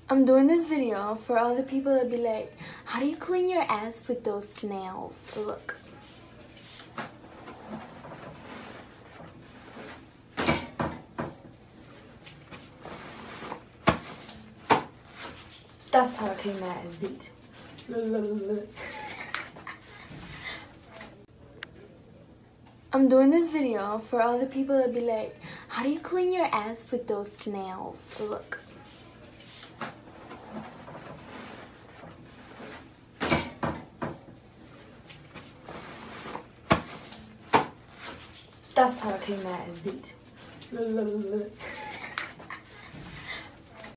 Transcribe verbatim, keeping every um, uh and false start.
I'm doing this video for all the people that be like, how do you clean your ass with those nails? Look. That's how I clean my ass, bitch. I'm doing this video for all the people that be like, how do you clean your ass with those nails? Look. That's how I clean my ass, bitch.